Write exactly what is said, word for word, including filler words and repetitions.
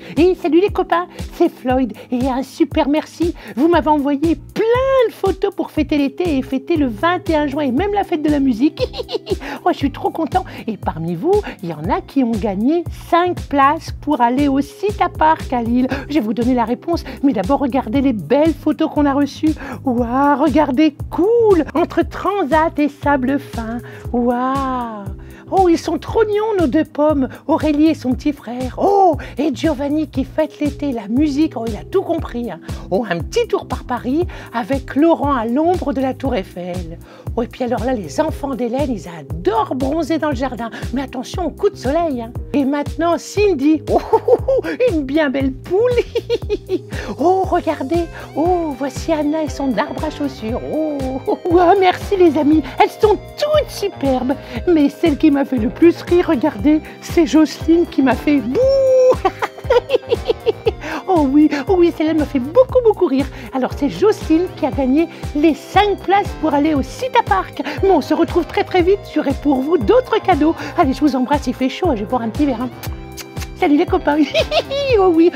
Et salut les copains, c'est Floyd et un super merci. Vous m'avez envoyé plein de photos pour fêter l'été et fêter le vingt et un juin et même la fête de la musique. Oh, je suis trop content. Et parmi vous, il y en a qui ont gagné cinq places pour aller au Cita Park à Lille. Je vais vous donner la réponse, mais d'abord regardez les belles photos qu'on a reçues. Waouh, regardez, cool, entre Transat et Sable Fin. Waouh. Oh, ils sont trop mignons, nos deux pommes, Aurélie et son petit frère. Oh, et Giovanni qui fête l'été, la musique, oh, il a tout compris. Hein. Oh, un petit tour par Paris avec Laurent à l'ombre de la Tour Eiffel. Oh, et puis alors là, les enfants d'Hélène, ils adorent bronzer dans le jardin. Mais attention au coup de soleil. Hein. Et maintenant, Cindy, oh, oh, oh, une bien belle poule. Oh, regardez, oh, voici Anna et son arbre à chaussures. Oh, oh, oh, merci les amis, elles sont toutes superbes. Mais celle qui m'a fait le plus rire, regardez, c'est Jocelyne qui m'a fait bouh. Oh oui, oh oui, celle-là m'a fait beaucoup, beaucoup rire. Alors c'est Jocelyne qui a gagné les cinq places pour aller au Cita Park. Mais on se retrouve très très vite, j'aurai pour vous d'autres cadeaux. Allez, je vous embrasse, il fait chaud, je vais boire un petit verre. Hein. Salut les copains. Oh oui.